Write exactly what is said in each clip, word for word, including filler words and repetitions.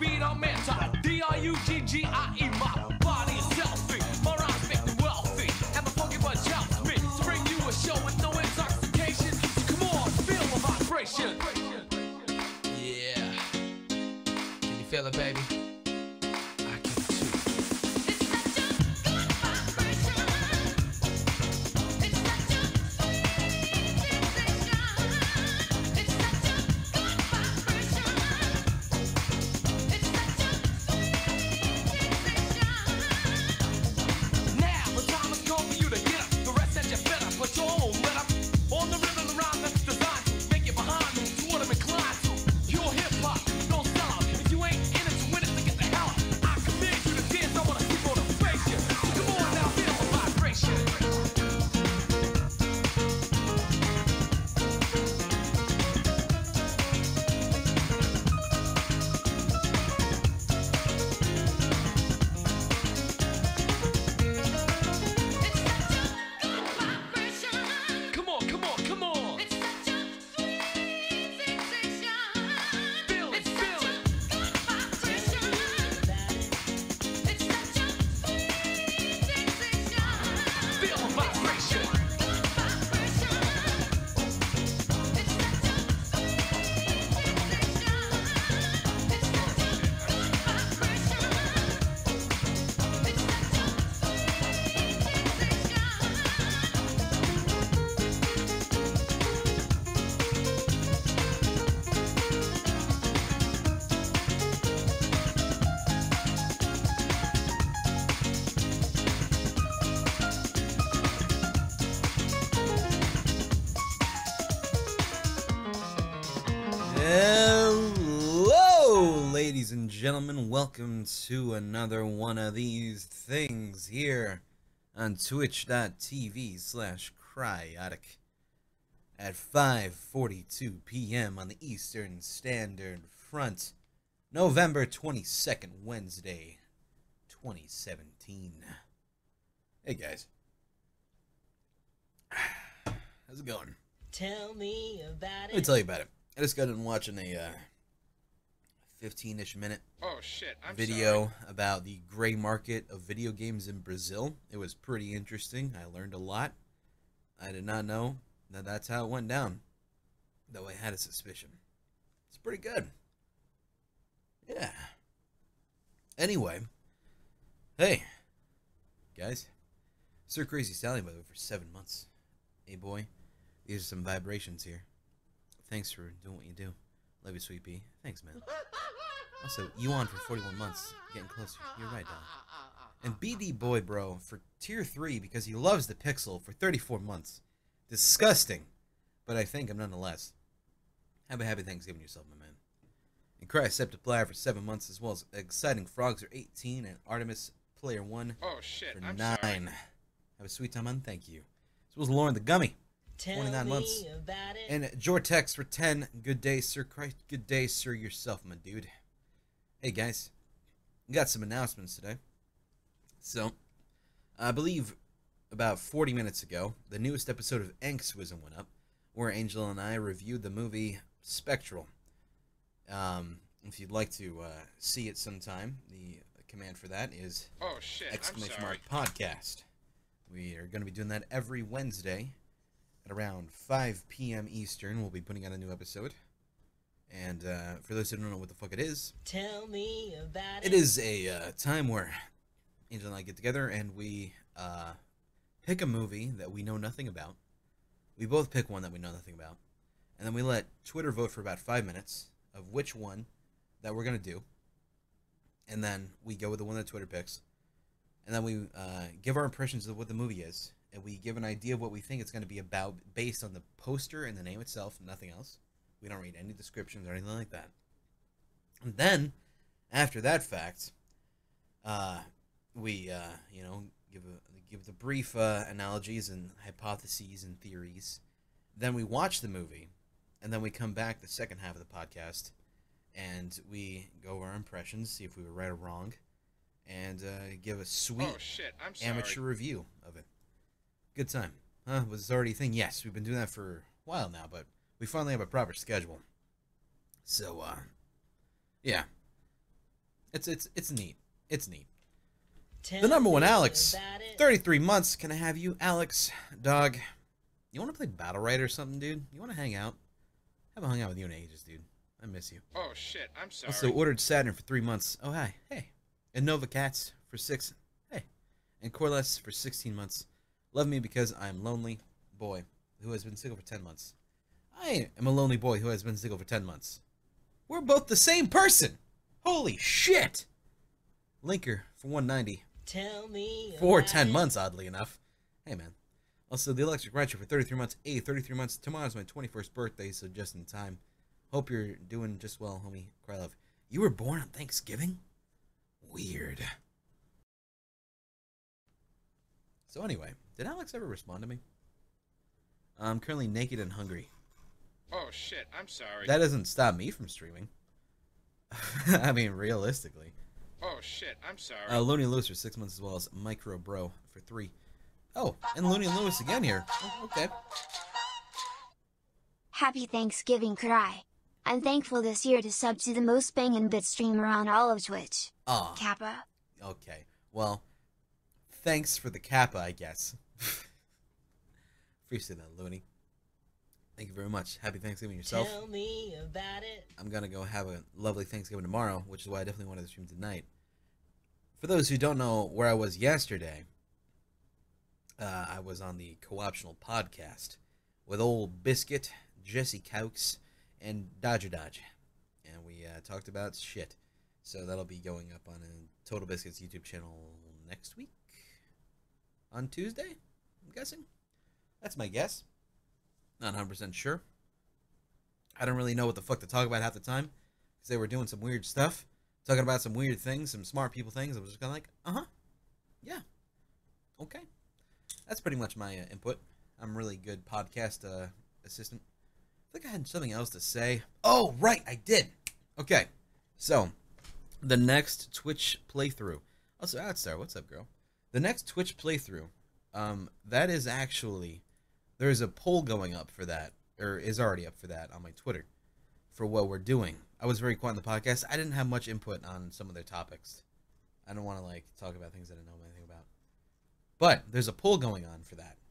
speed, I'm anti. D R U G G I E, my body is healthy. My rhymes make me wealthy. And my funky bunch helps me to bring you a show with no intoxication. So come on, feel the vibration. Yeah. Can you feel it, baby? I can too. It's such a good vibration. It's such a sweet sensation. It's such a good vibration. It's such a sweet sensation. Now the time has come for you to get up. The rest that you better put your own let up. On the rhythm around that's designed to make it behind them to what I'm inclined to. Pure hip hop, no style. If you ain't in it to win it, then get the hell out. I command you to dance. I wanna see motivation. So come on now, feel the vibration. It's such a good vibration. Come on, come on, come on. It's such a sweet sensation. Feel it, It's feel such a it. good vibration. It's such a sweet sensation. Feel the vibration. Good vibration. It's such a sweet sensation. It's such a good vibration. It's such a Hello, ladies and gentlemen. Welcome to another one of these things here on twitch.tv slash cryotic at five forty-two p m on the Eastern Standard Front, November twenty-second, Wednesday, twenty seventeen. Hey, guys. How's it going? Tell me about Let me it. tell you about it. I just got done watching a uh, fifteen-ish minute Oh shit, I'm video sorry. about the gray market of video games in Brazil. It was pretty interesting. I learned a lot. I did not know that that's how it went down, though I had a suspicion. It's pretty good. Yeah. Anyway, hey, guys. Sir Crazy Stallion, by the way, for seven months. Hey, boy. These are some vibrations here. Thanks for doing what you do. Love you, sweet pea. Thanks, man. Also, you on for forty-one months. Getting closer. You're right, dog. And B D Boy, bro, for tier three because he loves the pixel for thirty-four months. Disgusting. But I thank him nonetheless. Have a happy Thanksgiving yourself, my man. And Cry Septiplier for seven months, as well as Exciting Frogs are eighteen, and Artemis Player one Oh shit, for I'm nine. sorry. Have a sweet time, man. Thank you. As well as Lauren the Gummy. Tell twenty-nine me months. about it. And Jortex for ten. Good day, sir. Christ, good day, sir, yourself, my dude. Hey, guys. We got some announcements today. So, I believe about forty minutes ago, the newest episode of Anxwism went up, where Angel and I reviewed the movie Spectral. Um, if you'd like to uh, see it sometime, the command for that is Oh shit, I'm exclamation sorry. mark podcast. We are going to be doing that every Wednesday at around five p m Eastern. We'll be putting out a new episode. And uh, for those who don't know what the fuck it is, Tell me about it it. is a uh, time where Angel and I get together and we uh, pick a movie that we know nothing about. We both pick one that we know nothing about. And then we let Twitter vote for about five minutes of which one that we're going to do. And then we go with the one that Twitter picks. And then we uh, give our impressions of what the movie is. And we give an idea of what we think it's going to be about based on the poster and the name itself, nothing else. We don't read any descriptions or anything like that. And then, after that fact, uh, we, uh, you know, give a, give the brief uh, analogies and hypotheses and theories. Then we watch the movie, and then we come back the second half of the podcast, and we go over our impressions, see if we were right or wrong, and uh, give a sweet Oh shit, I'm sorry. amateur review of it. Good time. Huh? Was this already a thing? Yes, we've been doing that for a while now, but we finally have a proper schedule. So, uh, yeah. It's it's it's neat. It's neat. Tell The number one me Alex, about it. thirty-three months. Can I have you, Alex? Dog, you want to play Battle Right or something, dude? You want to hang out? I haven't hung out with you in ages, dude. I miss you. Oh shit, I'm sorry. Also ordered Saturn for three months. Oh hi, hey. And Nova Cats for six. Hey. And Corless for sixteen months. Love me because I am lonely boy who has been single for ten months. I am a lonely boy who has been single for ten months. We're both the same person. Holy shit. Linker for one ninety. Tell me For about ten it. months, oddly enough. Hey, man. Also, the Electric Retro for thirty-three months. Hey, thirty-three months. Tomorrow's my twenty-first birthday, so just in time. Hope you're doing just well, homie. Cry love. You were born on Thanksgiving? Weird. So anyway, did Alex ever respond to me? I'm currently naked and hungry. Oh shit, I'm sorry. That doesn't stop me from streaming. I mean, realistically. Oh shit, I'm sorry. Uh, Looney Lewis for six months as well as Micro Bro for three. Oh, and Looney Lewis again here. Oh, okay. Happy Thanksgiving, Cry. I'm thankful this year to sub to the most bangin' bit streamer on all of Twitch. Aw. Kappa. Okay. Well, thanks for the Kappa, I guess. Appreciate that, Looney. Thank you very much. Happy Thanksgiving yourself. Tell me about it. I'm going to go have a lovely Thanksgiving tomorrow, which is why I definitely wanted to stream tonight. For those who don't know where I was yesterday, uh, I was on the Co-optional podcast with old Biscuit, Jesse Caux, and Dodger Dodge. And we uh, talked about shit. So that'll be going up on a Total Biscuits YouTube channel next week? On Tuesday, I'm guessing? That's my guess. Not one hundred percent sure. I don't really know what the fuck to talk about half the time. Because they were doing some weird stuff. Talking about some weird things, some smart people things. I was just kind of like, uh-huh. Yeah. Okay. That's pretty much my uh, input. I'm a really good podcast uh, assistant. I think I had something else to say. Oh, right, I did. Okay. So, the next Twitch playthrough. Also, Outstar, what's up, girl? The next Twitch playthrough, um, that is actually... There's a poll going up for that, or is already up for that on my Twitter, for what we're doing. I was very quiet on the podcast. I didn't have much input on some of their topics. I don't want to, like, talk about things I didn't know anything about. But there's a poll going on for that.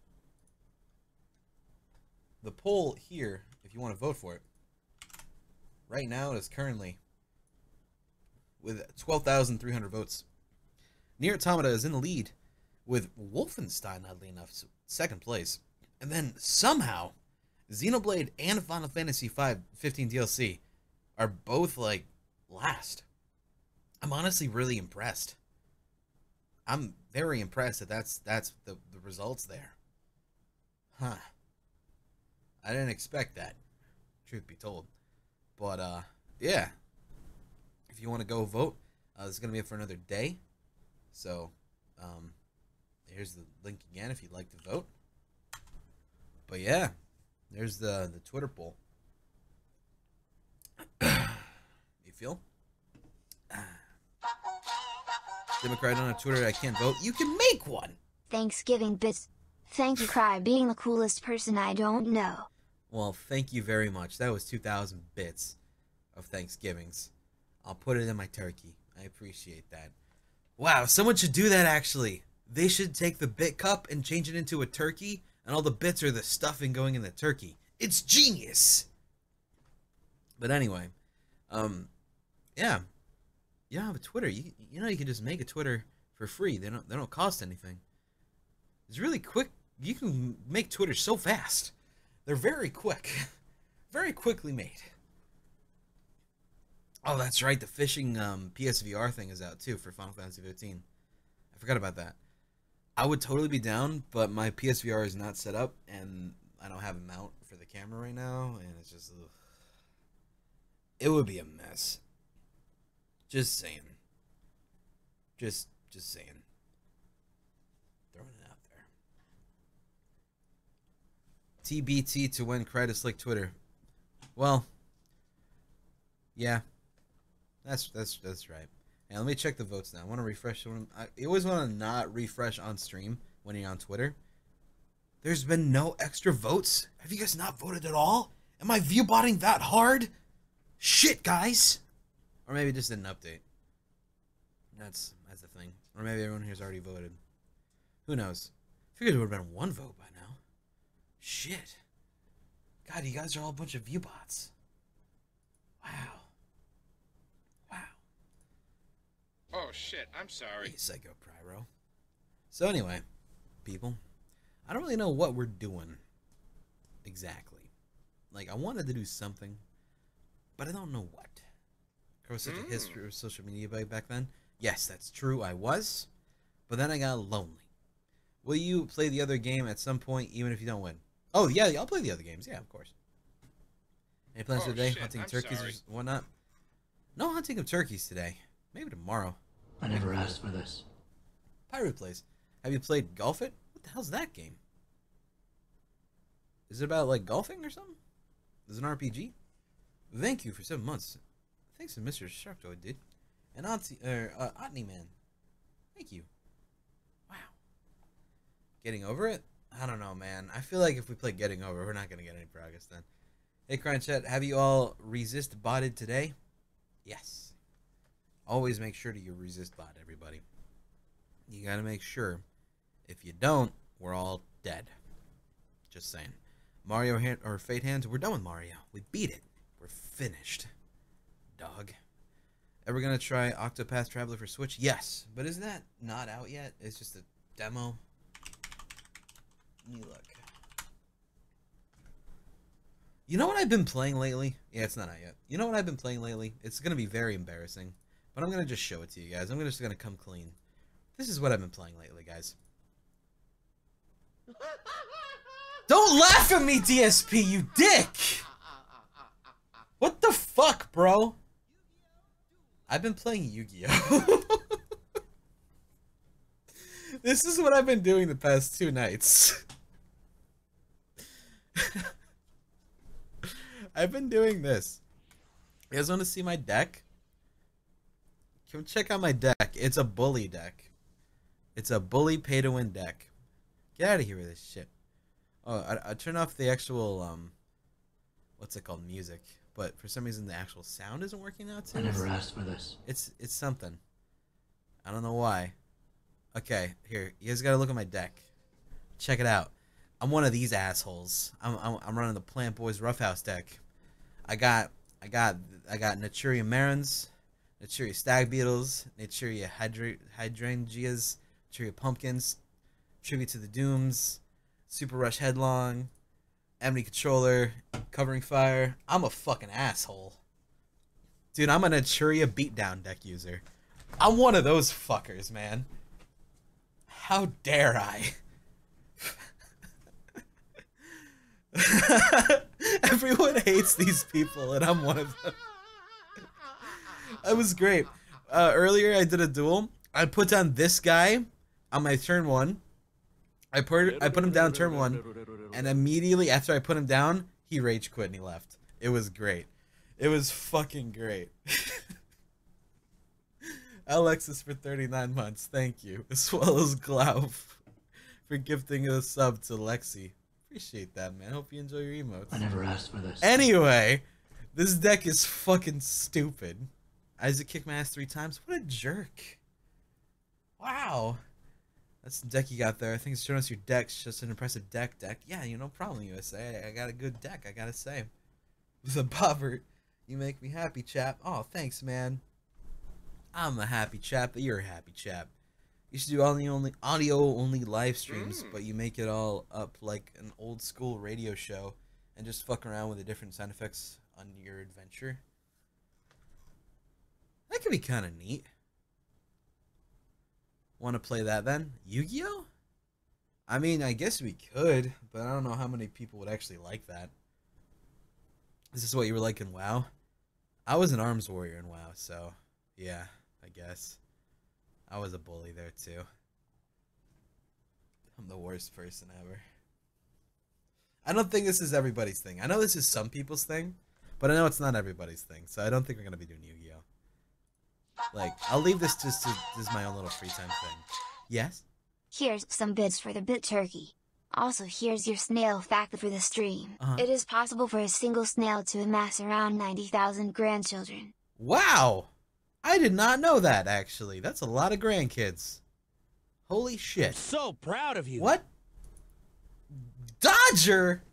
The poll here, if you want to vote for it, right now is currently with twelve thousand three hundred votes. Nier Automata is in the lead with Wolfenstein, oddly enough, second place. And then somehow, Xenoblade and Final Fantasy five fifteen D L C are both, like, last. I'm honestly really impressed. I'm very impressed that that's, that's the, the results there. Huh. I didn't expect that, truth be told. But, uh, yeah. If you want to go vote, uh, this is going to be for another day. So, um, here's the link again if you'd like to vote. But yeah, there's the, the Twitter poll. You feel? Democrat on Twitter, I can't vote. You can make one! Thanksgiving bits. Thank you, Cry, being the coolest person I don't know. Well, thank you very much. That was two thousand bits of Thanksgivings. I'll put it in my turkey. I appreciate that. Wow, someone should do that, actually. They should take the bit cup and change it into a turkey, and all the bits are the stuffing going in the turkey. It's genius! But anyway, um, yeah. You don't have a Twitter. You, you know you can just make a Twitter for free. They don't, they don't cost anything. It's really quick. You can make Twitter so fast. They're very quick. Very quickly made. Oh, that's right. The fishing um, P S V R thing is out, too, for Final Fantasy fifteen. I forgot about that. I would totally be down, but my P S V R is not set up, and I don't have a mount for the camera right now, and it's just... Ugh. It would be a mess. Just saying. Just, just saying. Throwing it out there. T B T to win credit slick Twitter. Well, yeah, that's that's that's right. And let me check the votes now. I want to refresh. I always want to not refresh on stream when you're on Twitter. There's been no extra votes. Have you guys not voted at all? Am I view botting that hard? Shit, guys. Or maybe it just didn't update. That's that's the thing. Or maybe everyone here's already voted. Who knows? Figured it would have been one vote by now. Shit. God, you guys are all a bunch of view bots. Wow. Wow. Oh shit, I'm sorry. Hey, Psycho Pyro. So anyway, people, I don't really know what we're doing exactly. Like, I wanted to do something, but I don't know what. I was such Mm. a history of social media back back then. Yes, that's true, I was. But then I got lonely. Will you play the other game at some point, even if you don't win? Oh, yeah, I'll play the other games. Yeah, of course. Any plans Oh, for today? shit, Hunting I'm turkeys sorry. or whatnot? No hunting of turkeys today. Maybe tomorrow. I never asked for this. Pirate Plays. Have you played Golf It? What the hell's that game? Is it about, like, golfing or something? Is it an R P G? Thank you for seven months. Thanks to Mister Sharktoid, dude. And Auntie, er, uh, Otney Man. Thank you. Wow. Getting over it? I don't know, man. I feel like if we play Getting Over, we're not going to get any progress then. Hey, Cry and Chat, have you all resist botted today? Yes. Always make sure to you resist bot, everybody. You got to make sure. If you don't, we're all dead. Just saying. Mario hand, or Fate Hands, we're done with Mario. We beat it. We're finished. Dog. Ever gonna try Octopath Traveler for Switch? Yes, but is that not out yet? It's just a demo. Let me look. You know what I've been playing lately? Yeah, it's not out yet. You know what I've been playing lately? It's gonna be very embarrassing, but I'm gonna just show it to you guys. I'm just gonna come clean. This is what I've been playing lately, guys. Don't laugh at me, D S P, you dick! What the fuck, bro? I've been playing Yu-Gi-Oh! This is what I've been doing the past two nights. I've been doing this. You guys want to see my deck? Come check out my deck. It's a bully deck. It's a bully pay-to-win deck. Get out of here with this shit. Oh, I, I turned off the actual, um, what's it called, music. But for some reason the actual sound isn't working now too. I never asked for this. It's it's something. I don't know why. Okay, here, you guys gotta look at my deck. Check it out. I'm one of these assholes. I'm I'm, I'm running the Plant Boys Roughhouse deck. I got I got I got Naturia Marins, Naturia Stag Beetles, Naturia Hydra Hydrangeas, Naturia Pumpkins, Tribute to the Dooms, Super Rush Headlong, Enemy Controller, Covering Fire. I'm a fucking asshole. Dude, I'm a Naturia Beatdown deck user. I'm one of those fuckers, man. How dare I? Everyone hates these people, and I'm one of them. That was great. Uh, earlier, I did a duel. I put down this guy on my turn one. I put I put him down turn one, and immediately after I put him down, he rage quit and he left. It was great. It was fucking great. Alexis for thirty-nine months, thank you. As well as Glauf for gifting a sub to Lexi. Appreciate that, man. Hope you enjoy your emotes. I never asked for this. Anyway, this deck is fucking stupid. Isaac kicked my ass three times. What a jerk. Wow. That's the deck you got there. I think it's showing us your deck's just an impressive deck deck. Yeah, you no problem, U S A. I got a good deck, I gotta say. The Bobbert, you make me happy, chap. Oh, thanks, man. I'm a happy chap, but you're a happy chap. You should do audio only, audio only live streams, Mm. but you make it all up like an old school radio show and just fuck around with the different sound effects on your adventure. That could be kind of neat. Want to play that then? Yu-Gi-Oh? I mean, I guess we could, but I don't know how many people would actually like that. Is this what you were like in WoW? I was an arms warrior in WoW, so yeah, I guess. I was a bully there too. I'm the worst person ever. I don't think this is everybody's thing. I know this is some people's thing, but I know it's not everybody's thing, so I don't think we're going to be doing Yu-Gi-Oh! Like, I'll leave this just to, this is my own little free time thing. Yes? Here's some bits for the bit turkey. Also, here's your snail fact for the stream. Uh-huh. It is possible for a single snail to amass around ninety thousand grandchildren. Wow! I did not know that, actually. That's a lot of grandkids. Holy shit. So proud of you. What? Dodger?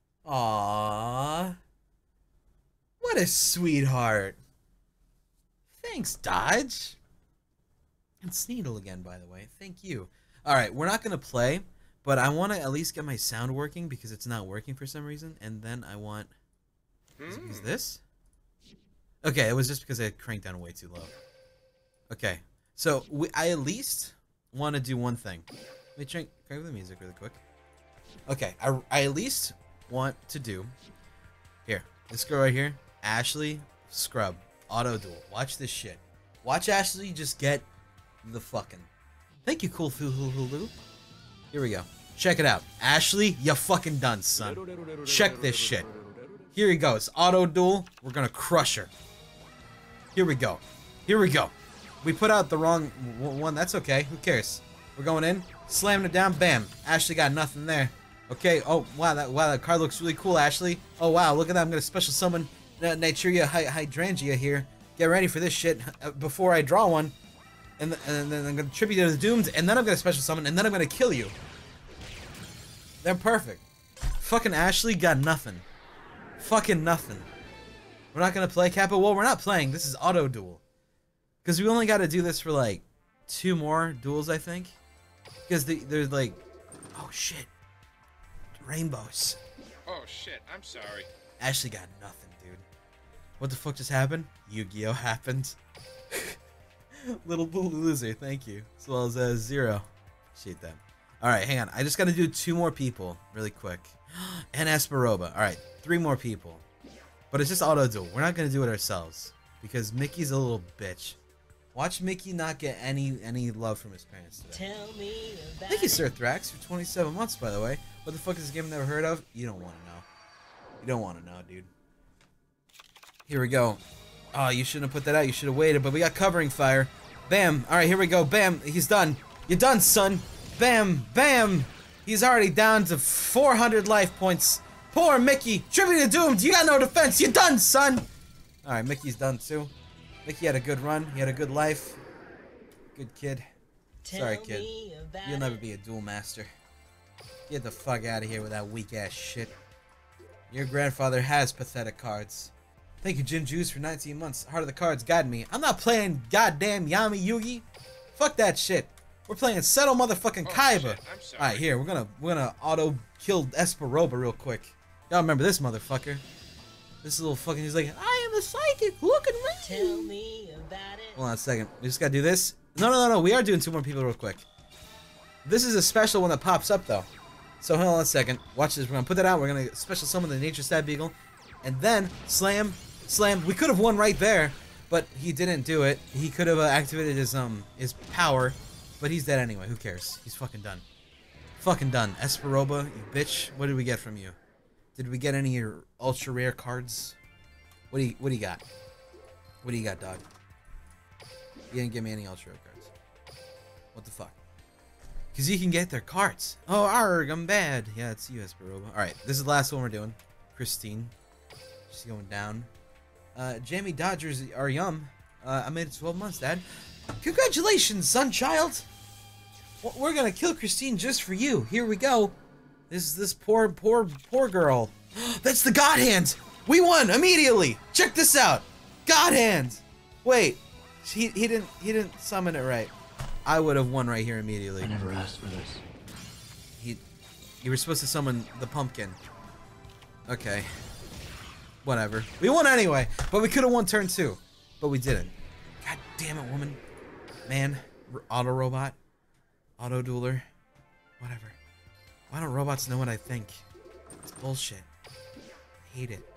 Aww. What a sweetheart. Thanks, Dodge. And Sneedle again, by the way. Thank you. Alright, we're not going to play, but I want to at least get my sound working because it's not working for some reason. And then I want... Is, is this? Okay, it was just because I cranked down way too low. Okay, so we, I at least want to do one thing. Let me crank, crank the music really quick. Okay, I, I at least want to do... Here, this girl right here, Ashley Scrub, auto duel. Watch this shit. Watch Ashley just get the fucking... Thank you, cool Hulu. Here we go. Check it out. Ashley, you fucking done, son. Check this shit. Here he goes. Auto duel. We're gonna crush her. Here we go. Here we go. We put out the wrong one. That's okay. Who cares? We're going in. Slamming it down. Bam. Ashley got nothing there. Okay. Oh, wow. That wow. That card looks really cool, Ashley. Oh, wow. Look at that. I'm gonna special summon uh, Nitria Hy Hydrangea here. Get ready for this shit uh, before I draw one. And, th and then I'm gonna tribute to the doomed. And then I'm gonna special summon. And then I'm gonna kill you. They're perfect. Fucking Ashley got nothing. Fucking nothing. We're not gonna play Kappa. Well, we're not playing. This is auto duel. Because we only got to do this for like two more duels, I think. Because the, there's like, oh shit, rainbows. Oh shit, I'm sorry. Ashley got nothing, dude. What the fuck just happened? Yu-Gi-Oh happened. Little blue loser, thank you. As well as uh, Zero. Appreciate that. All right, hang on. I just got to do two more people really quick. And Esperoba. All right, three more people. But it's just auto duel. We're not gonna do it ourselves because Mickey's a little bitch. Watch Mickey not get any any love from his parents today. Tell me about Thank you, Sir Thrax, for twenty-seven months, by the way. What the fuck is this game I've never heard of? You don't want to know. You don't want to know, dude. Here we go. Oh, you shouldn't have put that out. You should have waited, but we got covering fire. Bam. All right, here we go. Bam. He's done. You're done, son. Bam. Bam. He's already down to four hundred life points. Poor Mickey. Tribute to Doomed. You got no defense. You're done, son. All right, Mickey's done, too. Mickey had a good run. He had a good life. Good kid. Tell Sorry, kid. me about You'll never it. be a duel master. Get the fuck out of here with that weak-ass shit. Your grandfather has pathetic cards. Thank you, Jin Juice, for nineteen months. Heart of the Cards guide me. I'm not playing goddamn Yami Yugi. Fuck that shit. We're playing Settle motherfucking Oh, Kaiba. shit, I'm sorry. Alright, here, we're gonna we're gonna auto kill Esperoba real quick. Y'all remember this motherfucker. This little fucking he's like, I am a psychic, look at me. Tell me about it. Hold on a second. We just gotta do this. No no no no, we are doing two more people real quick. This is a special one that pops up though. So hold on a second. Watch this. We're gonna put that out. We're gonna special summon the Nature Stab Beagle. And then slam, slam. We could have won right there, but he didn't do it. He could have uh, activated his um his power, but he's dead anyway. Who cares? He's fucking done. Fucking done. Esperoba, you bitch. What did we get from you? Did we get any of your ultra rare cards? What do you what do you got? What do you got, dog? You didn't give me any ultra rare cards. What the fuck? Because you can get their cards. Oh, arg, I'm bad. Yeah, it's you, Esperoba. Alright, this is the last one we're doing. Christine. She's going down. Uh, Jamie Dodgers are yum. Uh, I made it twelve months, Dad. Congratulations, son child! We're gonna kill Christine just for you. Here we go. This is this poor, poor, poor girl. That's the God Hand! We won immediately! Check this out! God Hand! Wait. He, he didn't he didn't summon it right. I would have won right here immediately. I never asked for this. He, you were supposed to summon the pumpkin. Okay. Whatever. We won anyway, but we could have won turn two. But we didn't. God damn it, woman. Man. R auto robot. Auto dueler. Whatever. Why don't robots know what I think? It's bullshit. I hate it.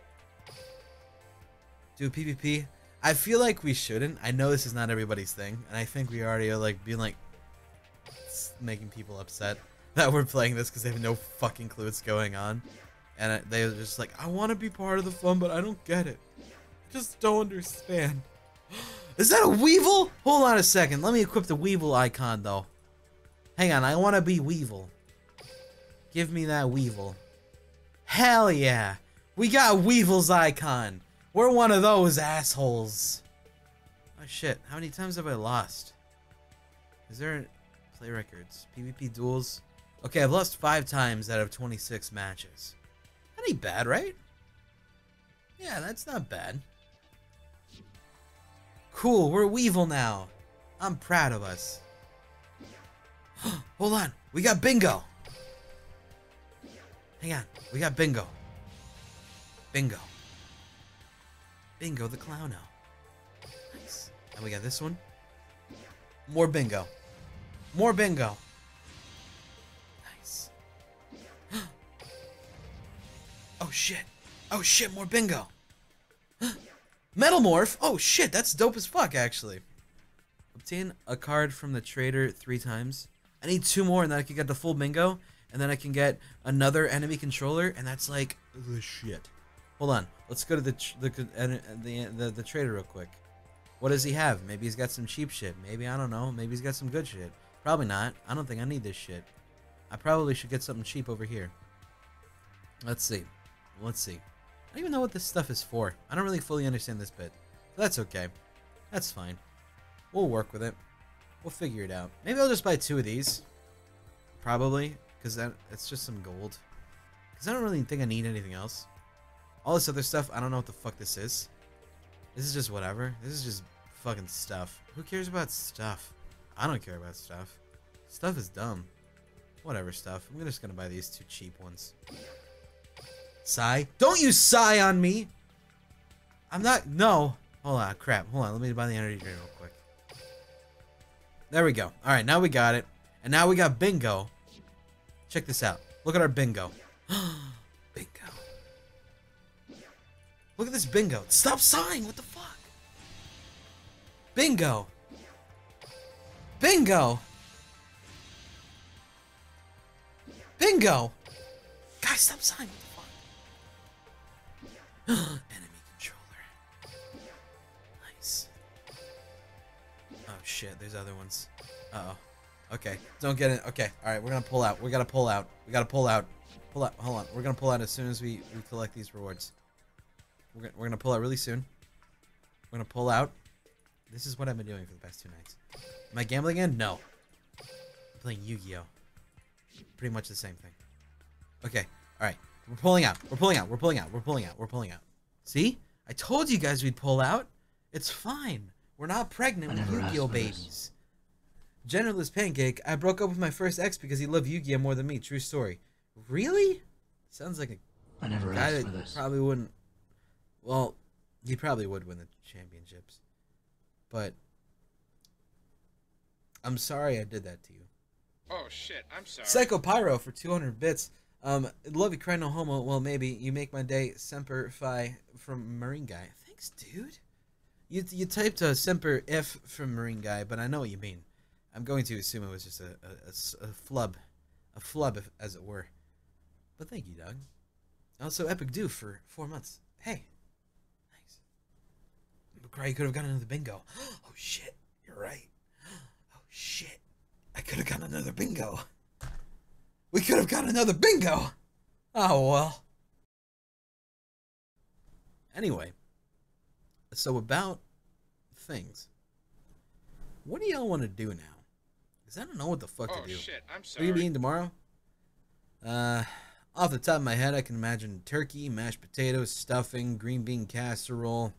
Do PvP. I feel like we shouldn't. I know this is not everybody's thing, and I think we already are like being like making people upset that we're playing this because they have no fucking clue what's going on, and they're just like, I want to be part of the fun, but I don't get it. I just don't understand. Is that a Weevil? Hold on a second. Let me equip the Weevil icon though. Hang on, I want to be Weevil. Give me that Weevil. Hell yeah, we got Weevil's icon. We're one of those assholes. Oh shit, how many times have I lost? Is there play records? PvP duels? Okay, I've lost five times out of twenty-six matches. That ain't bad, right? Yeah, that's not bad. Cool, we're Weevil now. I'm proud of us. Hold on, we got bingo. Hang on, we got bingo. Bingo. Bingo the Clowno. Nice. And we got this one. More bingo. More bingo. Nice. Oh shit. Oh shit, more bingo. Metal Morph. Oh shit, that's dope as fuck actually. Obtain a card from the trader three times. I need two more and then I can get the full bingo. And then I can get another enemy controller and that's like the shit. Hold on. Let's go to the tr the, the, the, the, the trader real quick. What does he have? Maybe he's got some cheap shit. Maybe, I don't know. Maybe he's got some good shit. Probably not. I don't think I need this shit. I probably should get something cheap over here. Let's see. Let's see. I don't even know what this stuff is for. I don't really fully understand this bit. But that's okay. That's fine. We'll work with it. We'll figure it out. Maybe I'll just buy two of these. Probably. Because that it's just some gold. Because I don't really think I need anything else. All this other stuff, I don't know what the fuck this is. This is just whatever. This is just fucking stuff. Who cares about stuff? I don't care about stuff. Stuff is dumb. Whatever stuff. I'm just gonna buy these two cheap ones. Sigh. Don't you sigh on me! I'm not... No. Hold on. Crap. Hold on. Let me buy the energy drink real quick. There we go. Alright, now we got it. And now we got bingo. Check this out. Look at our bingo. Bingo. Look at this bingo. Stop sighing. What the fuck? Bingo. Bingo. Bingo. Guys, stop sighing. What the fuck? Enemy controller. Nice. Oh shit, there's other ones. Uh-oh. Okay, don't get it. Okay, alright, we're gonna pull out. We gotta pull out. We gotta pull out. Pull out. Hold on. We're gonna pull out as soon as we, we collect these rewards. We're gonna, we're gonna pull out really soon. We're gonna pull out. This is what I've been doing for the past two nights. Am I gambling again? No. I'm playing Yu-Gi-Oh! Pretty much the same thing. Okay, alright. We're pulling out. We're pulling out. We're pulling out. We're pulling out. We're pulling out. See? I told you guys we'd pull out. It's fine. We're not pregnant with Yu-Gi-Oh! Babies. Generalist Pancake, I broke up with my first ex because he loved Yu-Gi-Oh! More than me. True story. Really? Sounds like a I never guy asked for that this. probably wouldn't... Well, he probably would win the championships. But... I'm sorry I did that to you. Oh shit, I'm sorry. Psycho Pyro for two hundred bits. Um, love you, cry no homo. Well, maybe. You make my day. Semper Fi from Marine Guy. Thanks, dude. You, you typed uh, Semper F from Marine Guy, but I know what you mean. I'm going to assume it was just a, a, a, a flub. A flub, if, as it were. But thank you, Doug. Also, Epic Do for four months. Hey. Nice. Cry, you could have gotten another bingo. Oh, shit. You're right. Oh, shit. I could have gotten another bingo. We could have gotten another bingo. Oh, well. Anyway. So, about things. What do y'all want to do now? Because I don't know what the fuck Oh to do. shit, I'm What are sorry. you eating tomorrow? Uh, off the top of my head, I can imagine turkey, mashed potatoes, stuffing, green bean casserole.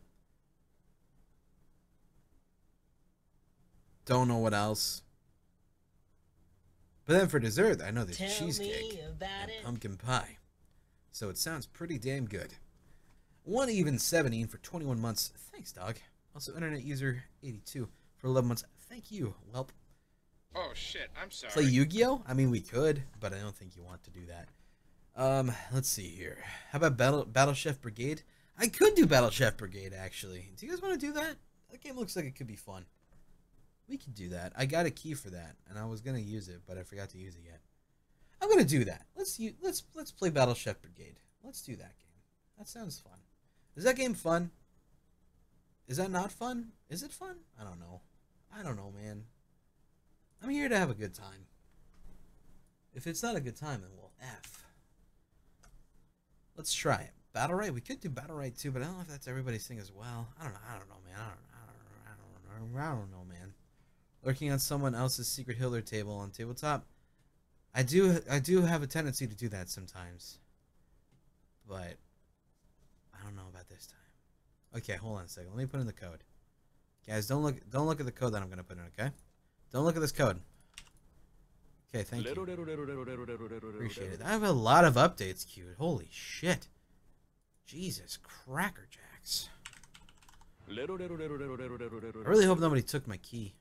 Don't know what else. But then for dessert, I know there's Tell cheesecake me about and it. pumpkin pie. So it sounds pretty damn good. One even seventeen for twenty-one months. Thanks, dog. Also, internet user eighty-two for eleven months. Thank you, Welp. Oh shit, I'm sorry. Play Yu-Gi-Oh? I mean, we could, but I don't think you want to do that. Um, let's see here. How about Battle Battle Chef Brigade? I could do Battle Chef Brigade, actually. Do you guys want to do that? That game looks like it could be fun. We could do that. I got a key for that, and I was gonna use it, but I forgot to use it yet. I'm gonna do that. Let's u let's let's play Battle Chef Brigade. Let's do that game. That sounds fun. Is that game fun? Is that not fun? Is it fun? I don't know. I don't know, man. I'm here to have a good time. If it's not a good time, then we'll F. Let's try it. Battle Right? We could do Battle Right too, but I don't know if that's everybody's thing as well. I don't know. I don't know, man. I don't know. I don't know. I don't or I don't know, man. Lurking on someone else's secret Hitler table on tabletop. I do, I do have a tendency to do that sometimes, but I don't know about this time. Okay, hold on a second. Let me put in the code, guys. Don't look, don't look at the code that I'm gonna put in. Okay, don't look at this code. Okay, thank you. Appreciate it. I have a lot of updates queued. Holy shit. Jesus cracker jacks. I really hope nobody took my key.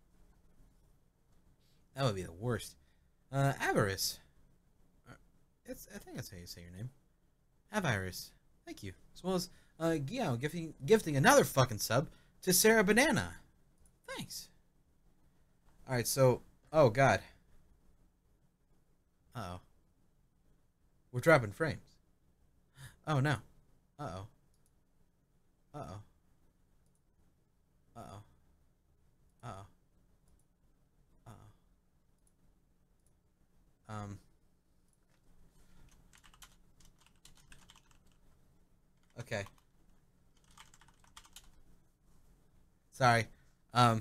That would be the worst. Uh, Avarice. It's, I think that's how you say your name. Avarice. Thank you. As well as, uh, Guillaume gifting, gifting another fucking sub to Sarah Banana. Thanks. Alright, so, oh god. Uh-oh. We're dropping frames. Oh, no. Uh-oh. Uh-oh. Uh-oh. Uh-oh. Uh-oh. Um. Okay. Sorry. Um.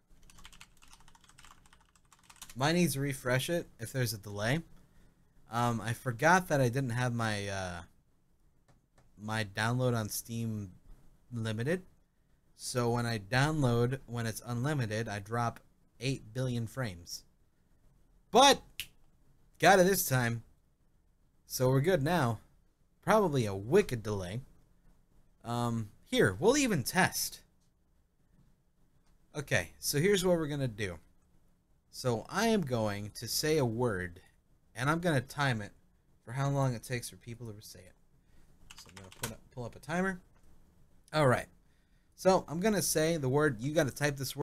Mine needs to refresh it if there's a delay. Um, I forgot that I didn't have my, uh, my download on Steam limited. So when I download, when it's unlimited, I drop eight billion frames. But, got it this time. So we're good now. Probably a wicked delay. Um, here, we'll even test. Okay, so here's what we're going to do. So I am going to say a word, and I'm going to time it for how long it takes for people to say it. So I'm going to put up, pull up a timer. All right. So I'm going to say the word. You got to type this word.